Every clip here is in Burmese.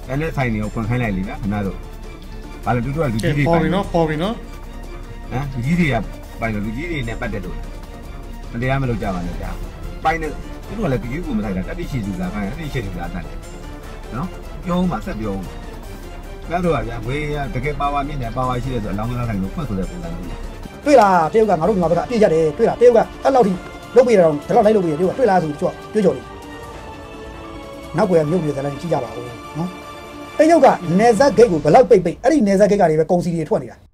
အဲ့နဲ့ဆိုင်နေကိုခွန်ခိုင်းလိုက်လေဗျာခင်ဗျားတို့ဘာလို့တူတူကလူကြီးတွေပေါ်ပြီနော်ဟမ်လူကြီးတွေကပိုင်လို့လူကြီးတွေနဲ့ပတ်သက်လို့မတရားမလုပ်ကြပါနဲ့ဗျာပိုင်နေသူတို့ကလည်းပြည်ကိုမထိုက်တာတတိရှိသူလားခိုင်းတတိရှိသူလားတတ်တယ်နော်ပြောဦးမှာဆက်ပြောဦးအဲ့တော့ဗျာဝေးရတကယ်ပါဝါမြင့်တယ်ပါဝါရှိတယ်ဆိုအလောင်းသားဆိုင်ကိုဖွင့်ဆိုတဲ့ပုံစံမျိုးတွေ့လားတရုတ်ကငါတို့မြန်မာဘက်ကအပြည့်ရတယ်တွေ့လားတရုတ်ကအဲ့လောက်ထိလုပ်ပေးရတော့ဒီလောက်လိုက်လုပ်ပေးရတရုတ်ကတွေ့လားဆိုကြော့ပြောကြော်လေးနောက်ကွယ်မြုပ်နေတဲ့လည်းကြည့်ကြပါဦးနော်တရုတ်ကနေဇက်ဂိတ်ကိုဘယ်လောက်ပိတ်အဲ့ဒီနေဇက်ဂိတ်ကနေပဲကုန်စီတွေထွက်နေတာ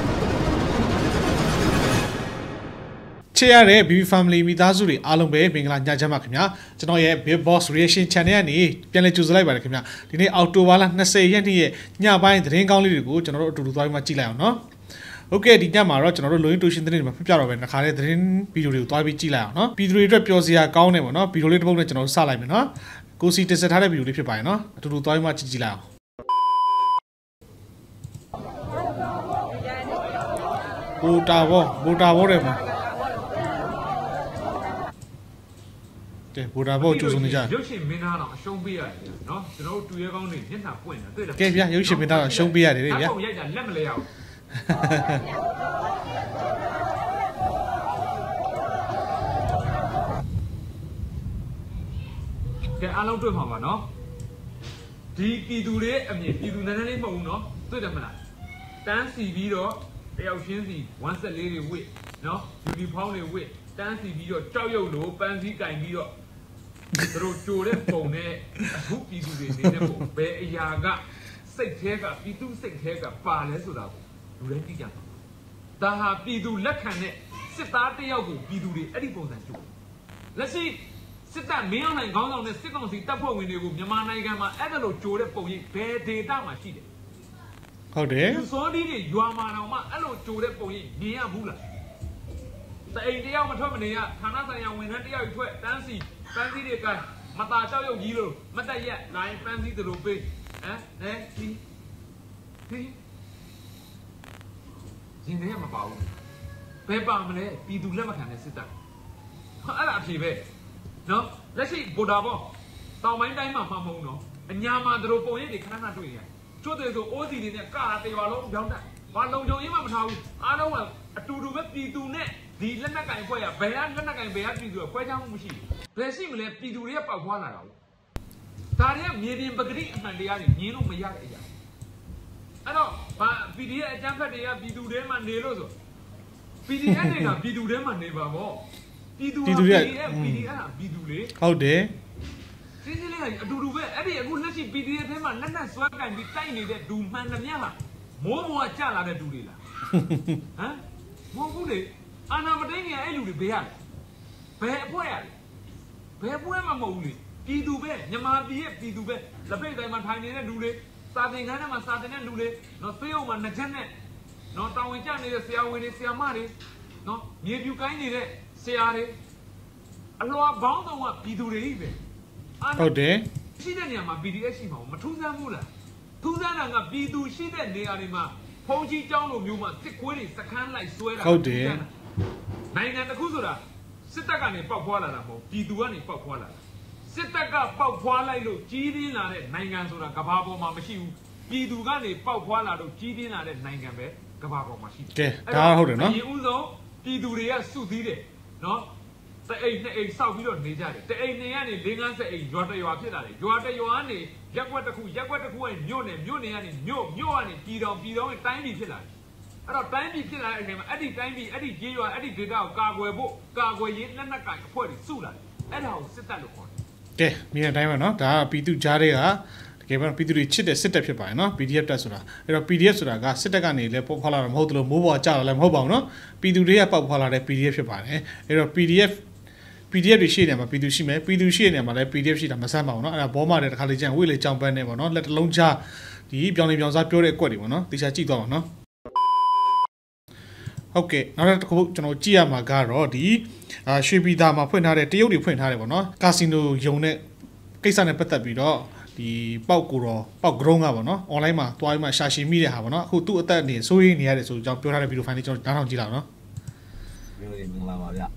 ချေရတဲ့ BB Family မိသားစုတွေအားလုံးပဲမင်္ဂလာညချမ်းပါခင်ဗျာကျွန်တော်ရဲ့ Big Boss Reaction Channel ကနေပြန်လည်ကြိုဆိုလိုက်ပါတယ်ခင်ဗျာဒီနေ့အောက်တိုဘာလ20ရက်နေ့ရဲ့ညပိုင်းသတင်းကောင်းလေးတွေကိုကျွန်တော်တို့အတူတူသွားပြီးမှကြည့်လိုက်အောင်နော်โอเคဒီညမှာတော့ကျွန်တော်တို့လိုရင်းတူရှင်သတင်းတွေမှာပြပြတော့ပဲတစ်ခါတည်းသတင်းဗီဒီယိုတွေကိုသွားပြီးကြည့်လိုက်အောင်နော်ပြည်သူတွေအတွက်ပျော်စရာကောင်းတယ်ပေါ့နော်ဗီဒီယိုလေးတစ်ပုဒ်နဲ့ကျွန်တော်တို့စလိုက်မယ်နော်ကိုစီတင်ဆက်ထားတဲ့ဗီဒီယိုလေးဖြစ်ပါတယ်နော်အတူတူသွားပြီးမှကြည့်လိုက်အောင်ဘူတာဘောတယ်မှာတဲ့ဘူတာဘောကျူစုံနေကြရုပ်ရှင်မင်းသားတော့အရှုံးပေးရတယ်နော်ကျွန်တော်တို့တူရဲကောင်းတွေမျက်နှာပွင့်တယ်တွေ့တယ်ကဲဗျာရုပ်ရှင်မင်းသားတော့ရှုံးပေးရတယ်ဗျာပုံရိုက်တာလက်မလဲအောင်ကဲအားလုံးတွေ့မှာပါနော်ဒီပြည်သူတွေအမြင်ပြည်သူနည်းနည်းလေးမဟုတ်ဘူးနော်တွေ့တယ်မလားတန်းစီပြီးတော့တယောက်ချင်းစီ1ဆက်လေးတွေဝစ်နော်ယူနီဖောင်းတွေဝစ်တန်းစီပြီးတော့ကြောက်ရွံ့လို့ပန်းစည်းကင်ပြီးတော့သူတို့ကြိုတဲ့ပုံနဲ့အခုပြည်သူတွေနေတဲ့ပုံဘယ်အရာကစိတ်ထဲကပြည်သူစိတ်ထဲကပါလဲဆိုတာကိုလူတိုင်းသိကြပါဒါဟာပြည်သူလက်ခံတဲ့စစ်သားတယောက်ကိုပြည်သူတွေအဲ့ဒီပုံစံကြိုလက်ရှိစစ်တပ်မင်းအောင်နိုင်ခေါင်းဆောင်တဲ့စစ်ကောင်စီတပ်ဖွဲ့ဝင်တွေကိုမြန်မာနိုင်ငံမှာအဲ့ဒါလိုကြိုတဲ့ပုံရိပ်ဘယ်ဒေသမှာရှိတယ်ဟုတ်တယ်လူစောဒီတွေရွာမှာတော့မှအဲ့လိုကြိုတဲ့ပုံရိပ်မြင်ရဘူးလားတအိမ်တယောက်မထွက်မနေရဌာနဆိုင်ရာဝန်ထမ်းတယောက်ထွက်တန်းစီပန်းစည်းတွေကမตาကြောက်ရွံ့ကြီးလို့မတက်ရက်လိုင်းပန်းစည်းတို့ပေးဒီရင်ထဲမပါဘူးဘယ်ပါမလဲပြည်သူလက်မခံတဲ့စစ်တပ်အဲ့ဒါအဖြေပဲနော်လက်ရှိဗိုတာဘောတောင်ပိုင်းတိုင်းမှာမှမဟုတ်နော်အညာမှာတို့ပုံရိပ်တွေခဏခဏတွေ့ရကျွတ်တယ်ဆိုအိုးစီတွေနဲ့ကာတာတေပါလုံးပြောင်းတက်ဘာလုံခြုံရေးမှမထားဘူးအားလုံးကအတူတူပဲပြည်သူနဲ့ဒီလက်နက်ကင်ဖွဲ့ရဘယ်ကလက်နက်ကင်ဘယ်ကပြည်သူကခွဲခြားမှုမရှိဘူးဘယ်ရှိမလဲပြည်သူတွေကပေါက်ဖွာလာတာဘူးဒါတွေကမြေပြင်ပဂတိအမှန်တရားတွေမြင်လို့မရတဲ့အရာအဲ့တော့ဘာ PDF အကြမ်းဖက်တွေကပြည်သူတွေမှနေလို့ဆို PDF တွေကပြည်သူတွေမှနေပါဗောပြည်သူတွေက PDF ပြည်သူလေဟုတ်တယ်စီးစီးလေးကအတူတူပဲအဲ့ဒီအခုလက်ရှိ PDF ထဲမှာလက်နက်စွဲကင်ပြီးတိုက်နေတဲ့ဒူမှန်သမျှဟာမိုးပေါ်ကကျလာတဲ့ဒူတွေလားဟမ်မဟုတ်ဘူးလေအာနာမတိန်ကြီးအဲ့လူတွေဘေးရလဲဘယ်အဖွဲ့ရလဲဘယ်ပွဲမှမဟုတ်ဘူးလေပြည်သူပဲမြန်မာပြည်ရဲ့ပြည်သူပဲလက်ပိတ်တိုင်းမှာထိုင်နေတဲ့လူတွေစာသင်ခန်းထဲမှာစာသင်တဲ့လူတွေနော်သေုံမှာနှချက်နဲ့နော်တောင်ဝင်ကျနေတဲ့ဆရာဝန်တွေဆရာမတွေနော်မြေပြူကိုင်းနေတဲ့ဆရာတွေအလွှာပေါင်းတော့ကပြည်သူတွေကြီးပဲဟုတ်တယ်ရှိတဲ့နေရာမှာ PDF ရှိမှာမထူးဆန်းဘူးလားထူးဆန်းတာကပြည်သူရှိတဲ့နေရာတွေမှာဖုံးကြီးကျောင်းလိုမျိုးမှာစစ်ခွေးတွေစခန်းလိုက်ဆွဲတာဟုတ်တယ်နိုင်ငံတစ်ခုဆိုတာစစ်တပ်ကနေပောက်ဖွာလာတာမဟုတ်ပြည်သူကနေပောက်ဖွာလာတာစစ်တပ်ကပောက်ဖွာလိုက်လို့ကြီးပြင်းလာတဲ့နိုင်ငံဆိုတာကမ္ဘာပေါ်မှာမရှိဘူးပြည်သူကနေပောက်ဖွာလာလို့ကြီးပြင်းလာတဲ့နိုင်ငံပဲကမ္ဘာပေါ်မှာရှိတယ်ကဲဒါဟုတ်တယ်နော်ဒီဥဆုံးပြည်သူတွေကစုသီးတယ်နော်တအိမ်နှစ်အိမ်စောက်ပြီးတော့နေကြတယ်တအိမ်နေကနေ50အိမ်ရွာတရွာဖြစ်လာတယ်ရွာတရွာကနေရက်ွက်တစ်ခုရဲ့မြို့နယ်ကနေမြို့ကနေပြည်တော်ရဲ့တိုင်းပြည်ဖြစ်လာတယ်အဲ့တော့တိုင်းပြည်ဖြစ်လာတဲ့အချိန်မှာအဲ့ဒီတိုင်းပြည်အဲ့ဒီကြေးရွာအဲ့ဒီဒေသကိုကာကွယ်ဖို့ကာကွယ်ရေးလက်နက်ကင်အဖွဲ့တွေစုလာတယ်အဲ့ဒါကိုစစ်တပ်လို့ခေါ်တယ်ကဲမြင်တဲ့အတိုင်းပဲနော်ဒါကပြည်သူကြားတွေကတကယ်ပဲပြည်သူတွေချစ်တဲ့စစ်တပ်ဖြစ်ပါတယ်နော် PDF တက်ဆိုတာအဲ့တော့ PDF ဆိုတာကစစ်တပ်ကနေလည်းပေါက်ဖွာလာတာမဟုတ်သလိုမိုးပေါ်ကျလာလည်းမဟုတ်ပါဘူးနော်ပြည်သူတွေကပေါက်ဖွာလာတဲ့ PDF ဖြစ်ပါတယ်အဲ့တော့ PDF တွေရှိနေမှာပြည်သူရှိမယ်ပြည်သူရှိနေမှာလည်း PDF ရှိတာမဆန်းပါဘူးเนาะအဲ့ဒါဘောမတဲ့တစ်ခါလေကျန်ဝိလေကြောင်ပန်းနေပေါ့เนาะလက်တလုံးချဒီပြောင်းနေပြောင်းစားပြောတဲ့အကွက်တွေပေါ့เนาะတေချာကြည့်သွားပါเนาะဟုတ်ကဲ့နောက်တစ်ခုကျွန်တော်ကြည့်ရမှာကတော့ဒီရွှေပြည်သားမှာဖွင့်ထားတဲ့တရုတ်တွေဖွင့်ထားတယ်ပေါ့เนาะကာစီနိုယုံတဲ့ကိစ္စနဲ့ပတ်သက်ပြီးတော့ဒီပေါက်ဂရုံးကပေါ့เนาะ online မှာတွားပြီးမှရှာရှည်မိတဲ့ဟာပေါ့เนาะအခုသူ့အသက်အနေစိုးရိမ်နေရတယ်ဆိုကြောင်းပြောထားတဲ့ဗီဒီယိုဖိုင်လေးကျွန်တော်နားထောင်ကြည့်လာเนาะမျိုးတွေမင်္ဂလာပါဗျ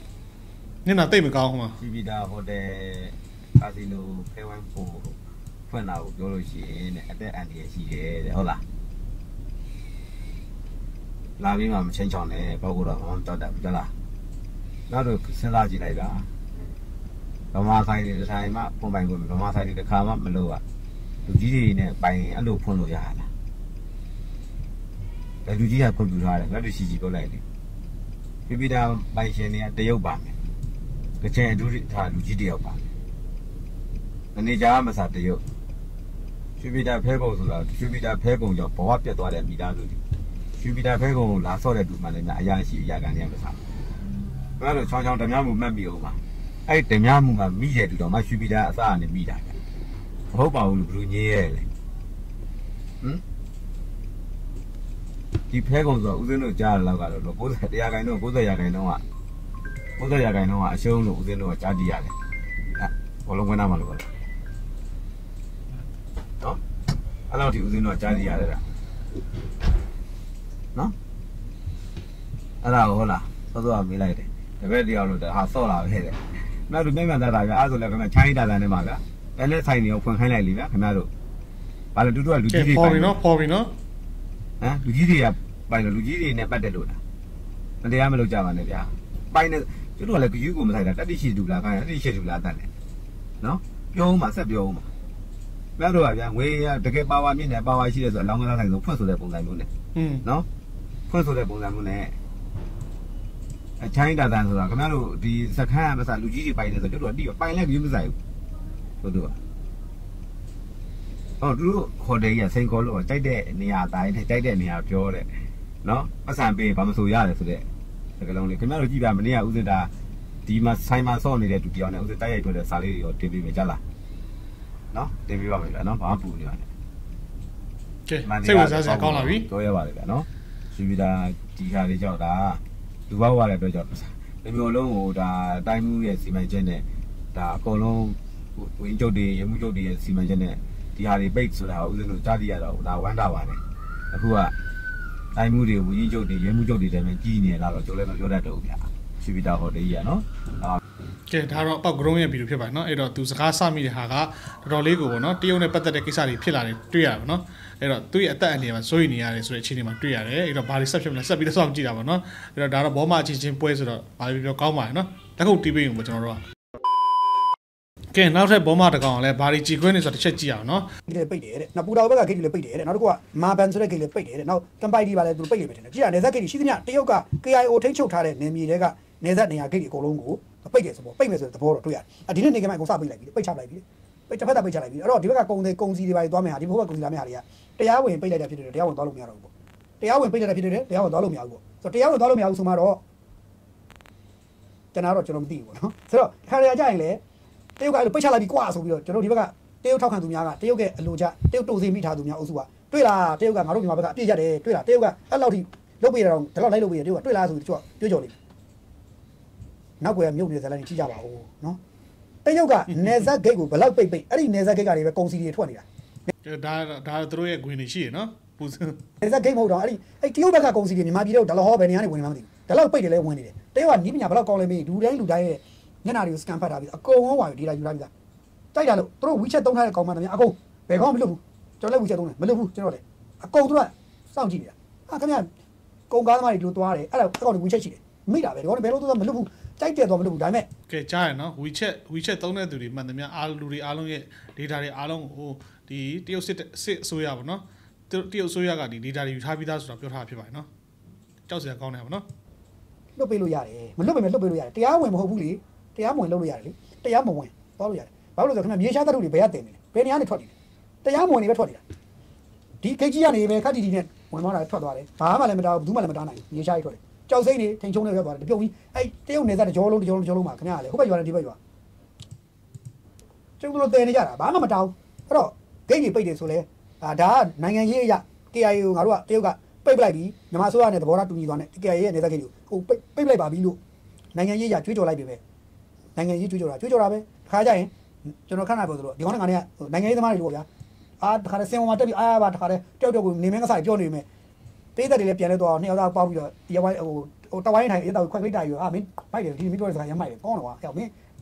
ညနာတိတ်မကောင်းဟိုမှာစီဗီတာဟိုတယ်ကာစီနိုဖဲဝမ်ဖိုဖွင့်လာကိုပြောလို့ရှိရင်တဲ့အသက်အန္တရာယ်ရှိတယ်ဟုတ်လားလာပြီးမှမချင်းချောင်းနဲ့ပေါက်ကတော့မတောက်တယ်ဟုတ်လားနောက်တော့စဉ်းစားကြည့်လိုက်တာဗမာဆိုင်တွေတစ်ဆိုင်မှပုံပိုင်ကိုဗမာဆိုင်တွေတစ်ခါမှမလို့อ่ะလူကြီးတွေနဲ့ပိုင်အဲ့လိုဖွင့်လို့ရလားလူကြီးကခွင့်ပြုထားတယ်ငါတို့ရှိရှိပြောလိုက်တယ်ပြပြတာပိုင်ရှင်တွေကတရုတ်ပါမယ်ကချင်အထူးထားလူကြီးတယောက်ပါမယ်အနေကြားမစားတရုတ်ပြပြတာဖဲကုံဆိုတာပြပြတာဖဲကုံကြောင့်ဘဝပြတ်သွားတဲ့မိသားစုတွေပြပြတာဖဲကုံကိုလာဆော့တဲ့သူမှလည်းအရာရှိအရာခံနေမစားငါတို့ချောင်းချောင်းဓမြမှုမှတ်မိအောင်ပါအဲ့ဓမြမှုမှာမိတဲ့သူတော်မှပြပြတာအစားနဲ့မိတာပဲမဟုတ်ပါဘူးလို့ဘယ်လိုညင်းရဲလဲဒီဖဲကုံဆိုတော့ဦးစင်းတို့ကြားရလောက်ကတော့90တရားခိုင်တော့90ရာခိုင်တော့90ရာခိုင်တော့အရှုံးလို့ဦးစင်းတို့ကကြားကြည့်ရတယ်ဘောလုံးဝင်သားမှလို့ပါနော်အဲ့လောက်ဒီဦးစင်းတို့ကကြားကြည့်ရတယ်နော်အဲ့ဒါဟုတ်လားစောစောမေးလိုက်တယ်တပည့်တရားလို့ဟာဆော့လာပဲတဲ့နောက်တို့ပြန်သားတာဗျအဲ့ဆိုလည်းခင်ဗျချိုင်းတာတာနဲ့မှာဗျအဲ့လက်ဆိုင်တွေကိုဖွင့်ခိုင်းလိုက်လीဗျခင်ဗျားတို့ဘာလို့တူတူကလူကြီးတွေပေါ်ပြီနော်ဟမ်လူကြီးတွေကပိုင်လို့လူကြီးတွေနဲ့ပတ်သက်လို့လားမတရားမလုပ်ကြပါနဲ့ဗျာပိုင်နေသူတို့ကလည်းယူကိုမဆိုင်တာတတိရှိတူလားခိုင်းတတိရှိတူလားတတ်တယ်နော်ပြောဦးမှာဆက်ပြောဦးမှာမြတ်တို့ကဗျာငွေရတကယ်ပါဝါမြင့်တယ်ပါဝါရှိတယ်ဆိုအလောင်းကစားဆိုင်ဆိုဖွင့်ဆိုတဲ့ပုံစံမျိုးနဲ့နော်ဖွင့်ဆိုတဲ့ပုံစံမျိုးနဲ့အချိုင်းတာတန်ဆိုတာခင်ဗျားတို့ဒီစခန်းကမစားလူကြီးတွေပိုင်နေဆိုတို့ကတိပိုင်လဲယူမဆိုင်ဘူးတို့ကသူတို့ခေါ်တယ်ကြီးစိန်ခေါ်လို့ကြိုက်တဲ့နေရာတိုင်းကြိုက်တဲ့နေရာပြောတယ်နော်ပတ်စံပေးဘာမဆိုရတယ်ဆိုတဲ့ဒီကလုံးလေးခင်ဗျားတို့ကြည့်ပါမနေ့ကဥစဉ်တာဒီမှာဆိုင်မှာဆော့နေတဲ့သူတယောက်နဲ့ဥစဉ်တိုက်ရိုက်ထွက်တဲ့စာလေးတွေရောတင်ပေးမယ်ကြလားနော်တင်ပေးပါမယ်ဗျာနော်ဘာမှပူနေပါနဲ့ကဲစိတ်ဝင်စားစရာကောင်းလာပြီပြောရပါတယ်ဗျာနော်ရှိပြီးတာဒီခါလေးကြောက်တာလူဘောက်ရတဲ့အတွက်ကြောင့်ဒီမျိုးလုံးကိုဒါတိုင်းမှုရဲ့စီမံချက်နဲ့ဒါအကုန်လုံးဝင်းကျုပ်တွေရမှုကျုပ်တွေရဲ့စီမံချက်နဲ့ဒီဟာတွေပိတ်ဆိုတာဦးဇင်းတို့ကြားသိရတော့ဒါဝမ်းတာပါတယ်အခုကတိုင်းမှုတွေဝင်းကျုပ်တွေရဲမှုကျုပ်တွေတည်းပဲကြီးနေလာတော့ကျိုးလည်းမပြောတတ်တော့ဘူးဗျာရှိပြီးသားဟော်တယ်ကြီးရနော်ကဲဒါတော့ပောက် ground ရဲ့ဗီဒီယိုဖြစ်ပါတယ်နော်အဲ့တော့သူစကားစမိတဲ့ဟာကတော်တော်လေးကိုပေါ့နော်တရုတ်နဲ့ပတ်သက်တဲ့ကိစ္စတွေဖြစ်လာတယ်တွေ့ရပါနော်အဲ့တော့သူ့ရဲ့အသက်အန္တရာယ်မှာစိုးရိမ်နေရတယ်ဆိုတဲ့အခြေအနေမှာတွေ့ရတယ်အဲ့တော့ဘာတွေဆက်ဖြစ်မလဲဆက်ပြီးတော့စောင့်ကြည့်တာပေါ့နော်အဲ့တော့ဒါတော့ဘောမအချင်းချင်းပွဲဆိုတော့ဘာလို့ပြောကောင်းပါတယ်နော်လက်ခုပ်တီးပေးရင်ပေါ့ကျွန်တော်တို့ကဲနောက်ထပ်ဘောမတကောင်လည်းဘာတွေကြည်ခွင်းနေဆိုတော့တစ်ချက်ကြည့်အောင်နော်ဂိတ်လည်းပိတ်တယ်တဲ့နောက်ပူတာဘက်ကဂိတ်လည်းပိတ်တယ်တဲ့နောက်တစ်ခုကမာဘန်ဆိုတဲ့ဂိတ်လည်းပိတ်တယ်တဲ့နောက်ကမ်ပိုက်ဒီပါလည်းသူပိတ်လိမ့်မယ်ထင်တယ်ကြည့်ရနေဇက်ဂိတ်ရှိသမျှတရုတ်က KIO ထိန်းချုပ်ထားတဲ့နေမြေတွေကနေဇက်နေရာဂိတ်တွေအကုန်လုံးကိုပိတ်တယ်ဆိုတော့ပိတ်မယ်ဆိုတဲ့သဘောတော့တွေ့ရတယ်ဒီနေ့နေကမှအကုန်စပိတ်လိုက်ပြီပိတ်ချလိုက်ပြီပိတ်တစ်ဖက်သက်ပိတ်ချလိုက်ပြီအဲ့တော့ဒီဘက်ကကုံစီတွေပါသွားမယ်ဟာဒီဘက်ကကုံစီလာမယ့်ဟာတွေကတရားဝင်ပိတ်လိုက်တဲ့ဖြစ်တယ်တရားဝင်သွားလို့မရတော့ဘူးပေါ့တရားဝင်ပိတ်လိုက်တဲ့ဖြစ်တယ်တရားဝင်သွားလို့မရဘူးပေါ့ဆိုတော့တရားဝင်သွားလို့မရဘူးဆိုမှတော့ကျွန်တော်မသိဘူးပေါ့နော်ဆိုတော့ခါရကြရင်လေတရုတ်ကအဲ့လိုပိတ်ချလိုက်ပြီကွာဆိုပြီးတော့ကျွန်တော်ဒီဘက်ကတရုတ်ထောက်ခံသူများကတရုတ်ရဲ့အလိုချတရုတ်တုံစင်းမိထားသူများအုပ်စုကတွေ့လားတရုတ်ကငါတို့မြန်မာဘက်ကအပြည့်ရတယ်တွေ့လားတရုတ်ကအဲ့လောက်ထိလုတ်ပေးရတော့ဒီလောက်လိုက်လုတ်ပေးရတရုတ်ကတွေ့လားဆိုပြီးပြောကြော်လိမ့်နောက်ကွယ်မြုပ်နေတဲ့ဇာတ်လမ်းကြီးကြည့်ကြပါဦးနော်တရုတ်ကနေဇက်ဂိတ်ကိုဘယ်လောက်ပိတ်အဲ့ဒီနေဇက်ဂိတ်ကနေပဲကုန်စီတွေထွက်နေတာဒါသူတို့ရဲ့ဂွင်တွေရှိရနော်ပူစင်နေဇက်ဂိတ်မဟုတ်တော့အဲ့တရုတ်ဘက်ကကုန်စီတွေမြန်မာပြည်တော့ဒါလောက်ဟောဘယ်နေရာနေဝင်နေမှမသိဘူးဒါလောက်ပိတ်တယ်လဲဝင်နေတယ်တရုတ်ကနီးပညာဘယ်လောက်ကောင်းလဲမေးလူတိုင်းရဲ့ညနာတွေကိုစကန်ဖတ်ထားပြီးအကုန်လုံးဝါယူဒေတာယူထားပြီးသားတိုက်တာလို့သူတို့ WeChat သုံးထားတဲ့ကောင်မတည်းအကုန်ဘယ်ကောင်မလွတ်ဘူးကျွန်တော်လည်း WeChat သုံးတယ်မလွတ်ဘူးကျွန်တော်လည်းအကုန်သူကစောင့်ကြည့်နေတာဟာခင်ဗျကုန်ကားသမားတွေဒီလိုသွားတယ်အဲ့ဒါအကောင်တွေ WeChat ရှိတယ်မိတာပဲဒီကောင်တွေဘယ်လိုသွားမလွတ်ဘူးကြိုက်တယ်တော့မလွတ်ဘူးဒါပေမဲ့ကဲကြားရနော် WeChat သုံးတဲ့သူတွေမှန်သမျှအားလူတွေအားလုံးရဲ့ data တွေအားလုံးဟိုဒီတရုတ်စစ်အစိုးရပေါ့နော်တရုတ်အစိုးရကဒီ data တွေယူထားပြီးသားဆိုတာပြောထားဖြစ်ပါတယ်နော်ကြောက်စရာကောင်းတယ်ပေါ့နော်လွတ်ပေးလို့ရတယ်မလွတ်ပေမဲ့လွတ်ပေးလို့ရတယ်တရားဝင်မဟုတ်ဘူးလေတရားမဝင်လုပ်လို့ရတယ်လေတရားမဝင်သွားလို့ရတယ်ဘာလို့လဲဆိုတော့ခင်ဗျမြေရှားသတ္တုတွေဘယ်ရတင်နေလဲဘယ်နေရာနေထွက်နေလဲတရားမဝင်နေပဲထွက်နေတာဒီဂိတ်ကြီးကနေပဲခက်တီတီနဲ့ဝင်သွားတာထွက်သွားတယ်ဘာမှလည်းမတားဘူးဘူးမှလည်းမတားနိုင်ဘူးမြေရှားကြီးထွက်တယ်ကြောက်စိမ့်နေထိန်ချုံနေထွက်သွားတယ်တပြုတ်ပြီးအဲ့တရုတ်နယ်စပ်တကြောလုံးမှာခင်ဗျားလေဟိုဘက်ရွာနဲ့ဒီဘက်ရွာကျုပ်တို့တဲနေကြတာဘာမှမတားဘူးအဲ့တော့ဂိတ်ကြီးပိတ်တယ်ဆိုလဲဒါကနိုင်ငံရေးအရာ KIA ကိုငါတို့ကတရုတ်ကပိတ်ပလိုက်ပြီးမြန်မာဆိုရနဲ့သဘောထားတူညီသွားတယ် KIA ရဲ့နယ်စပ်ဂိတ်ကိုဟိုပိတ်လိုက်ပါပြီလို့နိုင်ငံရေးအရာကြွေးကြော်လိုက်ပြီပဲနိုင်ငံရေးကြွေးကြော်တာပဲခါကြရင်ကျွန်တော်ခဏပြောသလိုဒီကောင်ကနိုင်ငံရေးသမားတွေလို့ဗျာတခါတည်းစင်ပေါ်မှာတက်ပြီးပါတခါတည်းတောက်ကိုနေမင်းကစားပြောနေမယ်ပေးသက်တွေလည်းပြန်လဲတော့နှစ်ယောက်သားပေါက်ပြီးတော့ဒီဝိုင်းဟိုတဝိုင်းထိုင်အဲ့တော့ခွက်ခိတ်တာယူမင်းမိုက်တယ်ဒီမင်းပြောတဲ့စကားရမ်းမိုက်တယ်ကောင်းတယ်ကွာအဲ့မင်း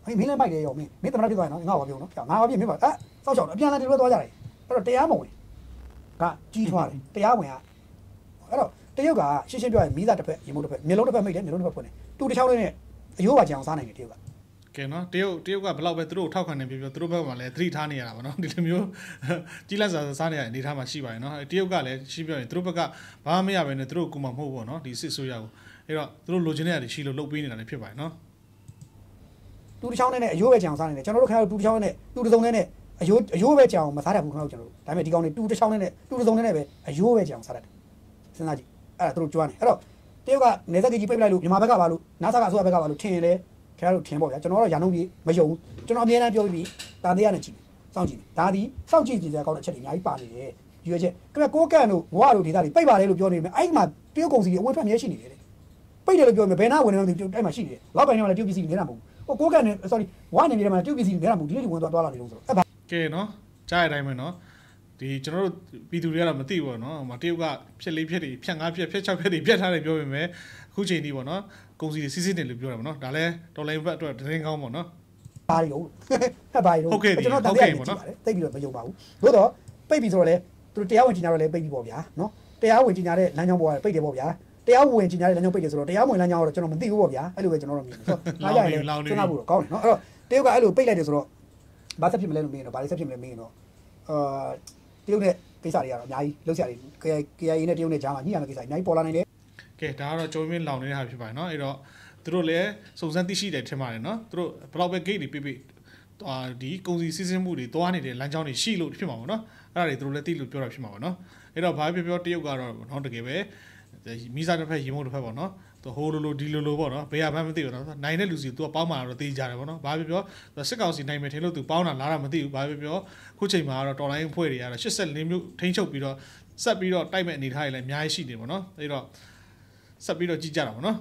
မင်းလည်းမိုက်တယ်ရောမင်းတမန်ဖြစ်သွားရင်နော်ငါ့ဘာပြောနော်ငါဘာဖြစ်မင်းပါစောက်ချောက်အပြန်အလှန်တွေလွှဲသွားကြတယ်အဲ့တော့တရားမဝင်ကကြီးထွားတယ်တရားဝင်ကအဲ့တော့တရုတ်ကရှင်းရှင်းပြောရင်မိသားတစ်ဖက်ရေမုတ်တစ်ဖက်မျိုးလုံးတစ်ဖက်မိတယ်မျိုးလုံးတစ်ဖက်ဖွင့်တယ်တူတစ်ချောင်းလေးနဲ့အယိုးပါကြအောင်စားနိုင်တယ်တရုတ်ကကဲနော်တရုတ်ကဘယ်လောက်ပဲသူတို့ထောက်ခံနေပြောသူတို့ဘက်မှာလည်းသတိထားနေရတာပါနော်ဒီလိုမျိုးကြီးလက်စားနေရတဲ့အနေထားမှာရှိပါတယ်နော်တရုတ်ကလည်းရှင်းပြောရင်သူတို့ဘက်ကဘာမှမရဘဲနဲ့သူတို့ကူမှမဟုတ်ဘူးနော်ဒီစစ်ဆိုးရကိုအဲ့တော့သူတို့လိုချင်တဲ့အရာတွေရှိလို့လုပ်ပေးနေတာလည်းဖြစ်ပါတယ်နော်တူတစ်ချောင်းနဲ့အယိုးပဲကြအောင်စားနိုင်တယ်ကျွန်တော်တို့ခင်ဗျားတို့တူတစ်ချောင်းနဲ့တူတစ်စုံနဲ့အယိုးပဲကြအောင်မစားတတ်ဘူးခင်ဗျားတို့ကျွန်တော်တို့ဒါပေမဲ့ဒီကောင်တွေတူတစ်ချောင်းနဲ့တူတစ်စုံနဲ့ပဲအယိုးပဲကြအောင်စားတတ်တယ်စဉ်းစားကြည့်အဲ့ဒါသူတို့ကြွားနေအဲ့တော့တရုတ်ကနေသက်ကြီးပိတ်လိုက်လို့မြန်မာဘက်ကပါလို့နားဆာကအစိုးရဘက်ကပါလို့ထင်ရင်လေခင်ဗျားတို့ထင်ပေါ့ဗျာကျွန်တော်တို့ရာနှုန်းကြီးမယုံဘူးကျွန်တော်အမြဲတမ်းပြောပြီးတာတရားနဲ့ကြည့်စောင့်ကြည့်ဒါဒီစောင့်ကြည့်ကြည့်တဲ့အကောင့်အချက်တွေအများကြီးပါနေတယ်ရွေးချက်ခင်ဗျာကိုကန်တို့ဝါတို့ဒေသတွေပိတ်ပါတယ်လို့ပြောနေတယ်အဲ့ဒီမှာတရုတ်ကုန်စီတွေအဝယ်ထွက်မြဲရှိနေတယ်ပိတ်တယ်လို့ပြောရင်ဘယ်နာဝင်နေလဲအဲ့မှာရှိနေတယ်လောက်ပိုင်းထဲမှာလည်းတရုတ်ပစ္စည်းနေတာမဟုတ်ဘူးကိုကန်နဲ့ sorry ဝါနေနေတယ်မှာတရုတ်ပစ္စည်းနေတာမဟုတ်ဒီနေ့ဝင်သွားလာနေလို့ဆိုတော့အဲ့ကဲနော်ကြားရတိုင်းပဲနော်ဒီကျွန်တော်တို့ပြည်သူတွေကတော့မသိဘူးနော်တရုတ်ကဖြက်လေးဖြက်တွေဖြက်ငါးဖြက်ဖြက်6ဖြက်တွေပြတ်ထားတယ်ပြောပေမဲ့အခုချိန်ကြီးပေါ့နော်ကုန်စီတွေစစ်စစ်တယ်လို့ပြောတာပေါ့နော်ဒါလည်းတော်လိုင်းဘက်အတွက်သတင်းကောင်းပေါ့နော်ဘာလို့ဟဲ့ဘာလို့ကျွန်တော်တရားဝင်ကြည့်ပါတယ်တိတ်ပြီးတော့မယုံပါဘူးသို့တော့ပိတ်ပြီးဆိုတော့လေသူတို့တရားဝင်ကြီးညာတော့လည်းပိတ်ပြီးပေါ့ဗျာနော်တရားဝင်ကြီးညာတဲ့လမ်းကြောင်းပေါ်ကပိတ်တယ်ပေါ့ဗျာတရားဝင်ကြီးညာတဲ့လမ်းကြောင်းပိတ်တယ်ဆိုတော့တရားဝင်လမ်းကြောင်းတော့ကျွန်တော်မသိဘူးပေါ့ဗျာအဲ့လိုပဲကျွန်တော်တို့မြင်တယ်ဆိုတော့အားရရင်ကျွန်တော်ဘူးတော့ကောင်းတယ်နော်အဲ့တော့တရုတ်ကအဲ့လိုပိတ်လိုက်တယ်ဆိုတော့ဘာဆက်ဖြစ်မလဲလို့မေးရင်တော့ဘာဆက်ဖြစ်မလဲမေးရင်တော့တရုတ်နဲ့ကိစ္စတွေကတော့အများကြီးလှုပ်ရှားတွေ KIA နဲ့တရုတ်နဲ့ကြားမှာညှိရမယ့်ကိစ္စအများကြီးပေါ်လာနိုင်တယ်ကဲဒါကတော့ကြုံမင်းလောင်နေတဲ့ဟာဖြစ်ပါတယ်နော်အဲ့တော့သူတို့လည်းစုံစမ်းသိရှိတယ်ထင်ပါတယ်နော်သူတို့ဘယ်လောက်ပဲ gate တွေပြဒီကုန်စည်စီးဆင်းမှုတွေတွားနေတဲ့လမ်းကြောင်းတွေရှိလို့ဖြစ်မှာပေါ့နော်အဲ့ဒါတွေသူတို့လည်းသိလို့ပြောတာဖြစ်မှာပေါ့နော်အဲ့တော့ဘာပြောတရုတ်ကတော့နော်တကယ်ပဲမိစားတစ်ဖက်ရေမုံတစ်ဖက်ပေါ့နော်သူဟိုလိုဒီလိုပေါ့နော်ဘယ်ဟာမှမသိဘူးနော်နိုင်တဲ့လူစီသူကပေါင်းမှာတော့သိကြတယ်ပေါ့နော်ဘာပြောစစ်ကောင်စီနိုင်မယ်ထင်လို့သူပေါင်းတာလားတော့မသိဘူးဘာပြောခုချိန်မှာတော့တော်လိုင်းအဖွဲ့တွေကတော့84မျိုးထိန်းချုပ်ပြီးတော့ဆက်ပြီးတော့တိုက်မဲ့အနေထားတွေလည်းအများကြီးရှိနေပေါ့နော်အဲ့တော့ဆက်ပြီးတော့ကြည့်ကြတာပေါ့နော်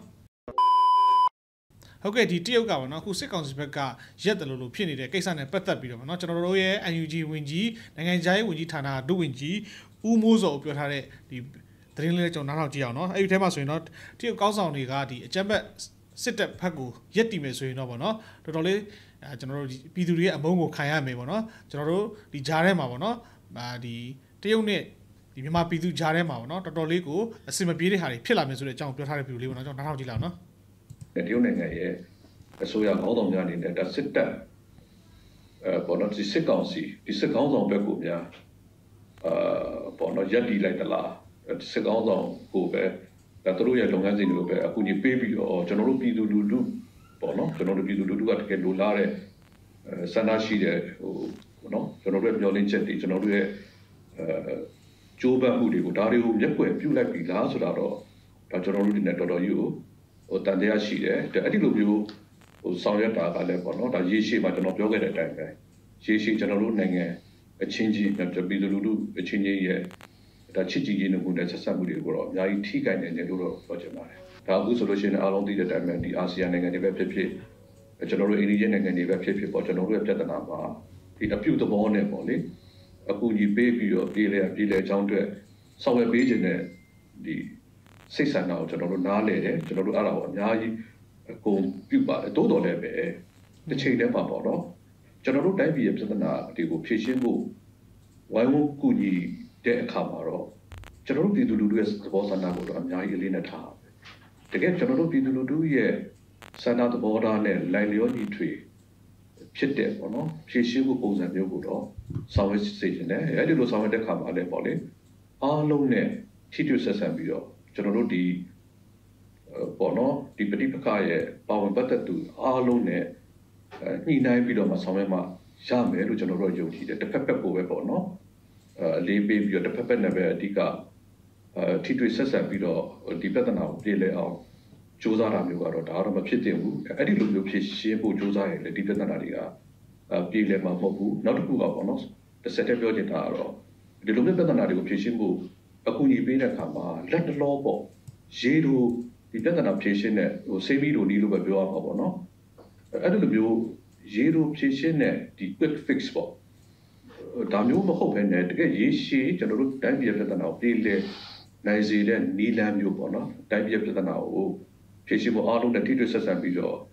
ဟုတ်ကဲ့ဒီတရုတ်ကပေါ့နော်အခုစစ်ကောင်စီဘက်ကရက်တယ်လို့ဖြစ်နေတဲ့ကိစ္စနဲ့ပတ်သက်ပြီးတော့ပေါ့နော်ကျွန်တော်တို့ရဲ့ NUG ဝင်ကြီးနိုင်ငံခြားရေးဝန်ကြီးဌာနဒုဝန်ကြီးဦးမိုးစောပြောထားတဲ့ဒီသတင်းလေးကျွန်တော်နားထောင်ကြည့်အောင်နော်အဲ့ဒီထဲမှာဆိုရင်တော့တရုတ်ကောင်းဆောင်တွေကဒီအကြမ်းဖက်စစ်တပ်ဘက်ကိုရက်တီမယ်ဆိုရင်တော့ပေါ့နော်တော်တော်လေးကျွန်တော်တို့ပြည်သူတွေရဲ့အမုန်းကိုခံရမယ်ပေါ့နော်ကျွန်တော်တို့ဒီဂျားထဲမှာပေါ့နော်ဒီတရုတ်နဲ့ဒီမြန်မာပြည်သူဂျားထဲမှာပေါ့နော်တော်တော်လေးကိုအစင်မပြေးတဲ့ဟာတွေဖြစ်လာမယ်ဆိုတဲ့အကြောင်းပြောထားတဲ့ဗီဒီယိုလေးပေါ့နော်ကျွန်တော်နားထောင်ကြည့်လောက်နော်တရုတ်နိုင်ငံရဲ့အစိုးရခေါင်းဆောင်များအနေနဲ့ဒါစစ်တပ်ပေါ်တော့ဒီစစ်ကောင်စီဒီစစ်ခေါင်းဆောင်ဘက်ကိုများပေါ်တော့ရက်တီလိုက်သလားစစ်ကောင်းဆောင်ကိုပဲဒါတို့ရဲ့လုပ်ငန်းစဉ်တွေကိုပဲအခုညပေးပြီးတော့ကျွန်တော်တို့ပြည်သူလူထုပေါ့နော်ကျွန်တော်တို့ပြည်သူလူထုကတကယ်လိုလားတဲ့စန္ဒရှိတဲ့ဟိုပေါ့နော်ကျွန်တော်တို့ရဲ့မျှော်လင့်ချက်တွေကျွန်တော်တို့ရဲ့ကြိုးပမ်းမှုတွေကိုဒါတွေကိုမျက်ွယ်ပြုတ်လိုက်ပြီလားဆိုတာတော့ဒါကျွန်တော်တို့ဒီနေ့တော်တော်ကြီးကိုဟိုတန်တရားရှိတယ်အဲ့ဒီလိုမျိုးဟိုဆောင်ရွက်တာကလည်းပေါ့နော်ဒါရေရှည်မှာကျွန်တော်ပြောခဲ့တဲ့အတိုင်းပဲရေရှည်ကျွန်တော်တို့နိုင်ငံအချင်းချင်းပြည်သူလူထုအချင်းချင်းရဲ့ဒါချစ်ကြည်ရေးမှုနဲ့ဆက်ဆက်မှုတွေကိုတော့အများကြီးထိခိုက်နေတယ်လို့တော့ပြောချင်ပါတယ်။ဒါအခုဆိုလို့ရှိရင်အားလုံးသိတဲ့အတိုင်းပဲဒီအာဆီယံနိုင်ငံတွေပဲဖြစ်ဖြစ်ကျွန်တော်တို့အိန္ဒိယနိုင်ငံတွေပဲဖြစ်ဖြစ်ပေါ့ကျွန်တော်တို့ရဲ့ပြဿနာမှာဒီအပြုသဘောနဲ့ပေါ့လေအခုညီပေးပြီးတော့ပြည်လေအကြောင်းအတွက်ဆောင်ရွက်ပေးခြင်းနဲ့ဒီစိတ်ဆန္ဒကိုကျွန်တော်တို့နားလည်တယ်ကျွန်တော်တို့အဲ့ဒါကိုအများကြီးအကုန်ပြုပါတယ်တိုးတော်လည်းပဲတစ်ချိန်တည်းမှာပေါ့နော်ကျွန်တော်တို့တိုင်းပြည်ရဲ့ပြဿနာတွေကိုဖြေရှင်းဖို့ဝိုင်းဝန်းကူညီတဲ့အခါမှာတော့ကျွန်တော်တို့ပြည်သူလူထုရဲ့သဘောဆန္ဒကိုတော့အများကြီးအလေးနဲ့ထားတကယ်ကျွန်တော်တို့ပြည်သူလူထုရဲ့ဆန္ဒသဘောထားနဲ့လိုက်လျောညီထွေဖြစ်တဲ့ပေါ့နော်ဖြည့်ရှင်းမှုပုံစံမျိုးကိုတော့ဆောင်ရွက်စေချင်တယ်အဲဒီလိုဆောင်ရွက်တဲ့အခါမှာလည်းပေါ့လေအားလုံးနဲ့ထိတွေ့ဆက်ဆံပြီးတော့ကျွန်တော်တို့ဒီပေါ့နော်ဒီပဋိပက္ခရဲ့ပါဝင်ပတ်သက်သူအားလုံးနဲ့ညှိနှိုင်းပြီးတော့မှဆောင်ရွက်မှရမယ်လို့ကျွန်တော်တို့ယုံကြည်တယ်တစ်ဖက်ဖက်ကိုပဲပေါ့နော်လေးပေးပြီးတော့တစ်ဖက်ဖက်နဲ့ပဲအဓိကထိတွေ့ဆက်ဆံပြီးတော့ဒီပြဿနာကိုပြေလည်အောင်စူးစမ်းတာမျိုးကတော့ဒါတော့မဖြစ်သင့်ဘူးအဲ့ဒီလိုမျိုးဖြစ်ရှင်းဖို့စူးစမ်းရင်လည်းဒီပြဿနာတွေကပြေလည်မှာမဟုတ်ဘူးနောက်တစ်ခုကပေါ့နော်တစ်ဆက်တည်းပြောချင်တာကတော့ဒီလိုမျိုးပြဿနာတွေကိုဖြေရှင်းဖို့အကူအညီပေးတဲ့အခါမှာလက်တလောပေါ့ရေးတို့ဒီပြဿနာဖြေရှင်းတဲ့ဟိုဆေးပြီးတို့နီးလို့ပဲပြောရမှာပေါ့နော်အဲ့ဒီလိုမျိုးရေးတို့ဖြေရှင်းတဲ့ဒီ quick fix ပေါ့ဒါမျိုးမဟုတ်ဘဲနဲ့တကယ်ရေးရှည်ကျွန်တော်တို့တိုင်းပြည်ပြဿနာကိုပြေလည်နိုင်စေတဲ့နီလန်းမျိုးပေါ့နော်တိုင်းပြည်ပြဿနာကိုဖြေရှင်းဖို့အားလုံးနဲ့ထိတွေ့ဆက်ဆံပြီးတော့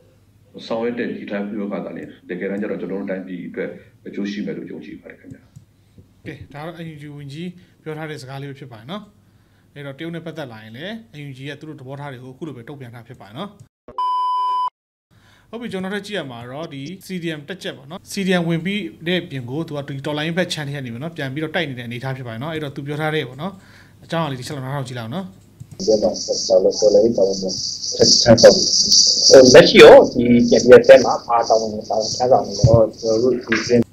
ဆောင်ရွက်တဲ့ဒီတိုင်းမျိုးကသာလေတကယ်တမ်းကျတော့ကျွန်တော်တို့တိုင်းပြည်အတွက်အကျိုးရှိမယ်လို့ယုံကြည်ပါတယ်ခင်ဗျာကဲဒါတော့ UNG ဝင်ကြီးပြောထားတဲ့စကားလေးဖြစ်ပါတယ်နော်အဲ့တော့တရုတ်နဲ့ပတ်သက်လာရင်လည်း UNG ရဲ့သူတို့သဘောထားတွေကိုအခုလိုပဲတုံ့ပြန်တာဖြစ်ပါတယ်နော်ဟုတ်ပြီကျွန်တော်တို့ကြည့်ရမှာတော့ဒီ CDM တက်ချက်ပေါ့နော် CDM ဝင်ပြီးတဲ့ပြင်ကိုသူကဒီ online ဘက် channel ထဲနေပြီနော်ပြန်ပြီးတော့တိုက်နေတဲ့အနေအထားဖြစ်ပါတယ်နော်အဲ့တော့သူပြောထားတဲ့ပေါ့နော်အကြောင်းအရာလေးဒီချက်လောက်နားထောင်ကြည့်လောက်နော်လက်ရှိရောဒီပြန်ပြတဲ့မှာအားတောင်းနေတောင်းချမ်းသာနေတော့ကျွန်တော်တို့ဒီစင်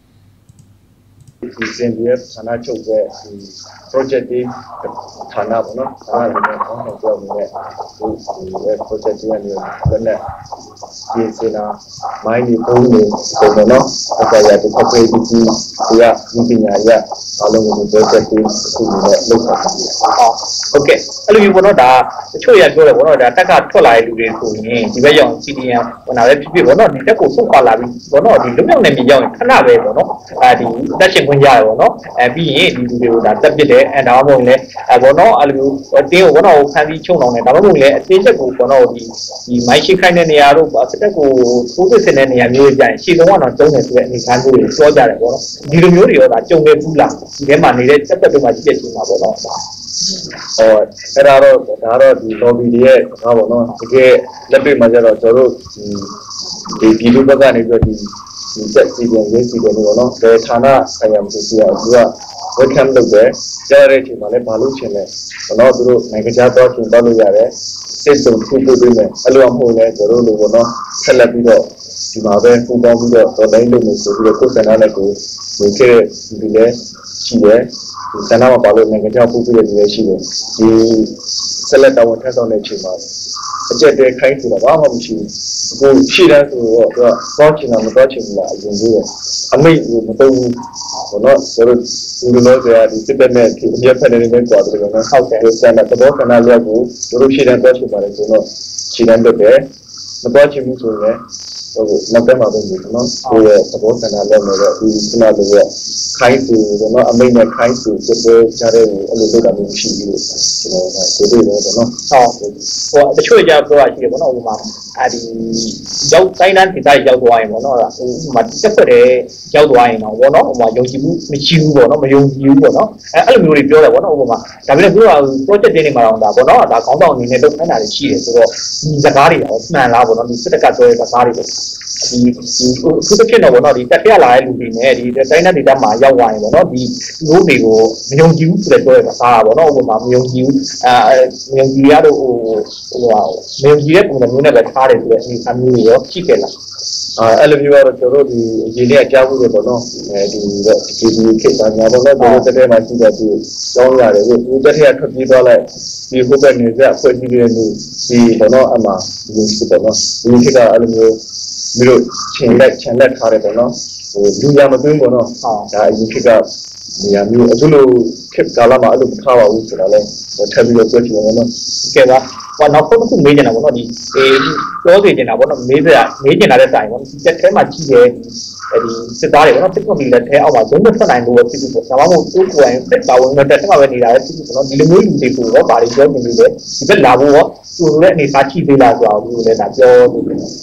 ရဲ့ဌာနချုပ်ရဲ့ဒီ project တွေဌာနပေါ့နော်အားလုံးနဲ့ပေါင်းတော့ပြောနေတဲ့ဒီ project တွေကနေလည်းဒီစင်နာမိုင်းဒီပုံးနေပုံနော်အခါရတဲ့ဖေးပြီးဒီကဒီပညာရအားလုံးကို project တွေအခုနဲ့လုပ်ဆောင်နေတယ်ဟုတ်ကဲ့အဲ့လိုမျိုးပေါ့နော်ဒါတချို့ရပြောတယ်ပေါ့နော်ဒါတက်ကထွက်လာတဲ့လူတွေဆိုရင်ဒီဘက်ရောက် CDM ဟိုနာပဲဖြစ်ဖြစ်ပေါ့နော်ဒီတက်ကိုဆုတ်ခွာလာပြီးပေါ့နော်ဒီလုံရောက်နေမြေရောက်ရင်ခဏပဲပေါ့နော်ဒီတက်ရှင်ခွင့်ရတယ်ပေါ့နော်ပြီးရင်ဒီလူတွေကိုဒါတက်ပစ်တယ်ဒါမှမဟုတ်လည်းပေါ့နော်အဲ့လိုမျိုးတင်းကိုပေါ့နော်ဖန်ပြီးချုံအောင်တယ်ဒါမှမဟုတ်လည်းအသေးချက်ကိုပေါ့နော်ဒီမိုင်းရှိခိုင်းတဲ့နေရာတို့စတက်ကိုထိုးစစ်ဆင်တဲ့နေရာမျိုးတွေကြာရင်ရှေ့ဆုံးကတော့ကျုံးတယ်ဆိုတဲ့အနေအထားမျိုးတွေပြောကြတယ်ပေါ့နော်ဒီလိုမျိုးတွေရောဒါကြုံခဲ့ဘူးလားဒီထဲမှာနေတဲ့တက်တွေမှာကြည့်ရချင်းမှာပေါ့နော်အဲ့ဒါတော့ဒီ lobby တွေရဲ့ဘာပေါ့နော်တကယ်လက်တွေ့မှာကျတော့ကျွန်တော်တို့ဒီပြည်သူ့ဘက်ကနေပြီးတော့ဒီတက်စီပြန်ရေးစီတယ်လို့နော်ဘယ်ဌာနဆိုင်ရာမျိုးစီအောင်သူက welcome လုပ်တယ်ကြားတဲ့အချိန်မှာလည်းဘာလို့ချင်လဲကျွန်တော်တို့နိုင်ငံခြားသွားချင်သွားလို့ရတယ်စစ်စုံခုပြုပေးမယ်အဲ့လိုမျိုးလဲကျွန်တော်တို့လို့နော်ဆက်လက်ပြီးတော့ဒီမှာပဲပူပေါင်းပြီးတော့တော်တိုင်းလုပ်မယ်ဆိုပြီးတော့ကိုယ်စံနာနဲ့ကိုဝင်ခဲ့ဒီလည်းရှိတယ်ဆန္ဒမှာပါလို့နိုင်ငံခြားပို့ပြီးတဲ့လူတွေရှိတယ်ဒီဆက်လက်တော်ဝင်ထပ်ဆောင်တဲ့အချိန်မှာအကျက်တဲခိုင်းဆိုတာဘာမှမရှိဘူးအခုရှိတယ်ဆိုတော့သူကသွားချင်တာမသွားချင်ဘူးလားအရင်ကြီးအမိတ်ကိုမတုံးဘူးဘောနော်ဆိုတော့ဒီလိုဆိုရဒီစစ်တပ်နဲ့ဒီအမြတ်ဖက်နေတဲ့ကွာတယ်ကောနော်ဟောက်တယ်ဆန္ဒတော်ခဏလောက်ကိုတို့ရှိတယ်သွားချင်ပါတယ်ဆိုတော့ရှိတယ်တော့တယ်မသွားချင်ဘူးဆိုရင်ဟုတ်နောက်တက်မှာပဲဒီနော်ကိုယ့်ရဲ့သဘောဆန္ဒလောက်နဲ့ဒီခုနလိုရဲ့ခိုင်းသူနော်အမိတ်နဲ့ခိုင်းသူစစ်ပွဲကြားတဲ့အဲ့လိုလုပ်တာမျိုးရှိပြီးတော့ကျွန်တော်ကကိုတွေ့တယ်ပေါ့နော်ဟုတ်ဟိုတချို့ကြောက်ပြောရရှိတယ်ပေါ့နော်ဟိုမှာဒီရောက်တိုင်းတန်းဒေသရောက်သွားရင်ပေါ့နော်ဟိုမှာတက်ခွက်တယ်ရောက်သွားရင်တော့ပေါ့နော်ဟိုမှာယုံကြည်မှုမရှိဘူးပေါ့နော်မယုံကြည်ဘူးပေါ့နော်အဲ့လိုမျိုးတွေပြောတယ်ပေါ့နော်ဟိုမှာဒါပေမဲ့သူက project တွေနေမှာတော့ဒါပေါ့နော်ဒါခေါင်းဆောင်အနေနဲ့လုပ်ခိုင်းတာတွေရှိတယ်ဆိုတော့ဒီစကားတွေတော့မှန်လားပေါ့နော်ဒီစစ်တပ်ကပြောတဲ့စကားတွေပေါ့ဒီသူတစ်ဖြစ်တော့ပေါ့နော်ဒီတက်ပြလာတဲ့လူတွေနဲ့ဒီတိုင်းနဲ့ဒေတာမှာရောက်သွားရင်ပေါ့နော်ဒီလူတွေကိုမယုံကြည်ဘူးဆိုတဲ့ပြောရတာပါပေါ့နော်ဟိုမှာမယုံကြည်ဘူးမယုံကြည်ရတော့ဟိုမယုံကြည်တဲ့ပုံစံမျိုးနဲ့ပဲထားတယ်ဆိုတဲ့အနေအထားမျိုးတွေရောရှိခဲ့လားအဲ့လိုမျိုးကတော့ကျွန်တော်တို့ဒီအရင်ကကြားဘူးလေပေါ့နော်ဒီခေတ်ကညာပေါ့နော်တို့တက်တဲ့မှာရှိတဲ့ဒီကျောင်းရတယ်ဒီတက်ထက်ထွက်ပြေးသွားလိုက်ဒီဟိုဘက်နေကြအဖွဲ့ကြီးတွေနေဒီပေါ့နော်အမှဒီစစ်ပေါ့နော်ဒီခေတ်ကအဲ့လိုမျိုးမျိုးချင်လက်ထားတယ်ပေါ့နော်ဟိုလူရမသွင်းပေါ့နော်ဒါအရင်ခေတ်ကနေရာမျိုးအခုလိုခေတ်ကာလမှာအဲ့လိုမထားပါဘူးဆိုတော့လည်းထပ်ပြီးတော့ပြောချင်တယ်နော်ကဲပါဘာနောက်တစ်ခုမေးချင်တာပေါ့နော်ဒီပြောစီချင်တာပေါ့နော်မေးချင်တာတဲ့တိုင်ပေါ့ဒီတက်ထဲမှာကြည့်တယ်ဒီစစ်သားတွေပေါ့နော်တစ်ခုဒီလက်ထဲအောက်မှာဇုံးမထွက်နိုင်လို့ဖြစ်ဖြစ်ပေါ့ဒါမှမဟုတ်သူ့ကိုယ်တိုင်တက်ပါဝင်တဲ့တက်မှာပဲနေတာလေဖြစ်ဖြစ်ပေါ့နော်ဒီလိုမျိုးလူတွေကိုတော့ဘာတွေပြောနေလို့လဲဒီဘက်လာဖို့ရောသူတို့ရဲ့အနေအထားရှိသေးလားဆိုတော့ဒီလိုလဲဒါပြောနေတယ်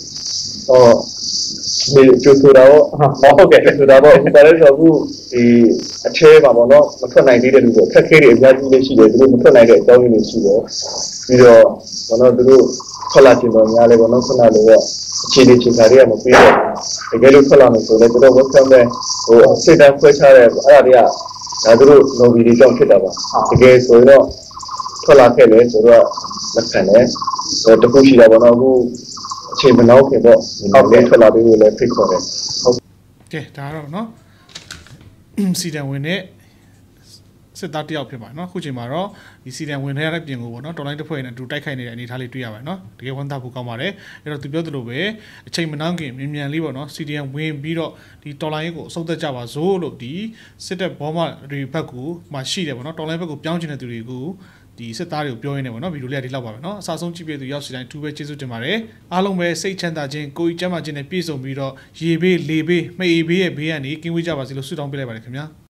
ဒီကျိုးဆိုတာဟုတ်ကဲ့ဆိုတာပေါ့ဒါလည်းဆိုအခုဒီအထဲမှာပေါ့နော်မထွက်နိုင်သေးတဲ့လူတွေအခက်အခဲတွေအများကြီးလေးရှိတယ်သူတို့မထွက်နိုင်တဲ့အကြောင်းရင်းတွေရှိတယ်ပြီးတော့ဘောနော်သူတို့ထွက်လာခြင်းတော့များလေဘောနော်ခုနလိုကအခြေအနေချိန်ခါတွေကမပြီးတော့တကယ်လို့ထွက်လာမယ်ဆိုလည်းသူတို့ welcome ပဲဟိုစိတ်ဓာတ်ခွဲခြားတဲ့အဲ့ဒါတွေကဒါသူတို့ lobby တွေကြောင့်ဖြစ်တာပါတကယ်ဆိုတော့ထွက်လာခဲ့တယ်ဆိုတော့လက်ခံတယ်တခုရှိတာဘောနော်အခုအချိန်မနောက်ခင်တော့အောက်လေးထွက်လာပြီးလို့လည်းဖိတ်ခေါ်တယ်ဟုတ်ကဲဒါတော့เนาะစီတန်ဝင်တဲ့စစ်သားတယောက်ဖြစ်ပါเนาะအခုချိန်မှာတော့ဒီစီတန်ဝင်ထဲရတဲ့ပြင်ကိုပေါ့เนาะတော်လိုင်းတစ်ဖွဲ့နဲ့အတူတိုက်ခိုက်နေတဲ့အနေအထားလေးတွေ့ရပါတယ်เนาะတကယ်ဝန်သားဖို့ကောင်းပါတယ်အဲ့တော့သူပြောသလိုပဲအချိန်မနှောင်းခင်မြန်လေးပေါ့เนาะစီတန်ဝင်ပြီးတော့ဒီတော်လိုင်းကိုအဆုံးသက်ကြပါစို့လို့ဒီစစ်တပ်ဘောမတွေဘက်ကူမှရှိတယ်ပေါ့เนาะတော်လိုင်းဘက်ကိုပြောင်းချင်တဲ့သူတွေကိုဒီစစ်သားတွေကိုပြောရင်းနေပေါ့နော်ဗီဒီယိုလေးကဒီလောက်ပါပဲเนาะအစားဆုံးကြည့်ပြသူရောက်စီတိုင်း2ပဲကျေးဇူးတင်ပါတယ်အားလုံးပဲစိတ်ချမ်းသာခြင်းကိုယ်ကြီးကျန်းမာခြင်းနဲ့ပြည့်စုံပြီးတော့ရေဘေးလေဘေးမှေဘေးရဲ့ဘေးကနေကင်းဝေးကြပါစေလို့ဆုတောင်းပေးလိုက်ပါတယ်ခင်ဗျာ